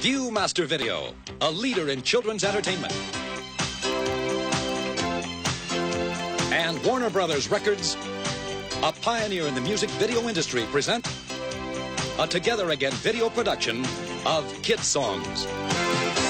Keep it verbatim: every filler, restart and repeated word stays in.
Viewmaster Video, a leader in children's entertainment. And Warner Brothers Records, a pioneer in the music video industry, present a Together Again video production of Kidsongs.